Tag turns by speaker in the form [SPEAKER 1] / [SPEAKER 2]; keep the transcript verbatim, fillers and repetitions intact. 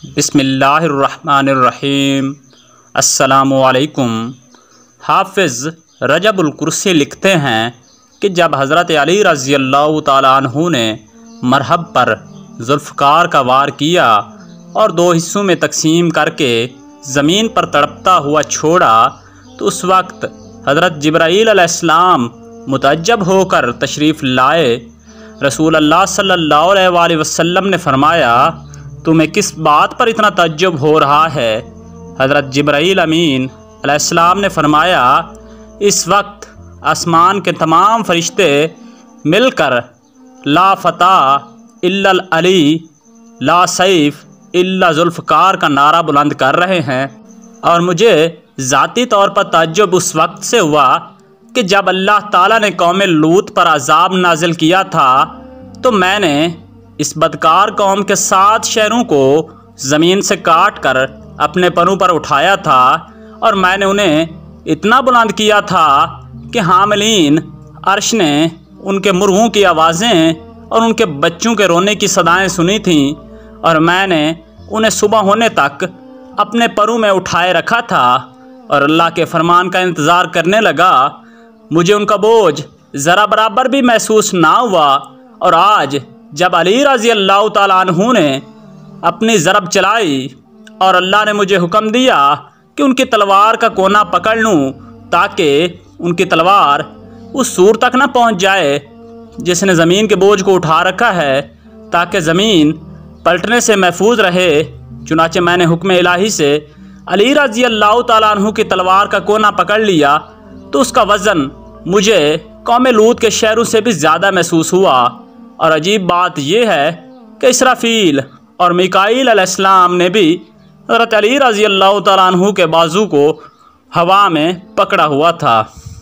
[SPEAKER 1] बिस्मिल्लाहिर्रहमानिर्रहीम। अस्सलामुअलैकुम। हाफिज़ रजबुल कुर्सी लिखते हैं कि जब हज़रत अली रज़ी अल्लाह तआला अन्हु ने मरहब पर zulfiqar का वार किया और दो हिस्सों में तकसीम करके ज़मीन पर तड़पता हुआ छोड़ा तो उस वक्त हज़रत जिब्राईल अलैहिस्सलाम मुतअज्जब होकर तशरीफ़ लाए। रसूल अल्लाह सल्लल्लाहु अलैहि वसल्लम ने फरमाया, तुम्हें किस बात पर इतना तअज्जुब हो रहा है? हज़रत जिब्राईल अमीन अलैहिस्सलाम ने फरमाया, इस वक्त आसमान के तमाम फरिश्ते मिलकर ला फ़ता इल्लल अली ला सैफ इल्ला zulfiqar का नारा बुलंद कर रहे हैं। और मुझे ज़ाती तौर पर तअज्जुब उस वक्त से हुआ कि जब अल्लाह ताला ने कौम लूत पर अज़ाब नाजिल किया था तो मैंने इस बदकार कौम के सात शहरों को ज़मीन से काट कर अपने परों पर उठाया था और मैंने उन्हें इतना बुलंद किया था कि हामिलीन अर्श ने उनके मुर्गों की आवाज़ें और उनके बच्चों के रोने की सदाएं सुनी थीं और मैंने उन्हें सुबह होने तक अपने परों में उठाए रखा था और अल्लाह के फरमान का इंतज़ार करने लगा। मुझे उनका बोझ ज़रा बराबर भी महसूस ना हुआ और आज जब अली रज़ी अल्लाह तआला अन्हु ने अपनी ज़रब चलाई और अल्लाह ने मुझे हुक्म दिया कि उनकी तलवार का कोना पकड़ लूँ ताकि उनकी तलवार उस सूर तक ना पहुँच जाए जिसने ज़मीन के बोझ को उठा रखा है ताकि ज़मीन पलटने से महफूज रहे, चुनाचे मैंने हुक्म इलाही से अली रज़ी अल्लाह तआला अन्हु की तलवार का कोना पकड़ लिया तो उसका वज़न मुझे कौम लूत के शहरों से भी ज़्यादा महसूस हुआ। और अजीब बात यह है कि इसराफील और मिकाईल अलैहिस्सलाम ने भी हज़रत अली रज़ी अल्लाह तआला अन्हु के बाजू को हवा में पकड़ा हुआ था।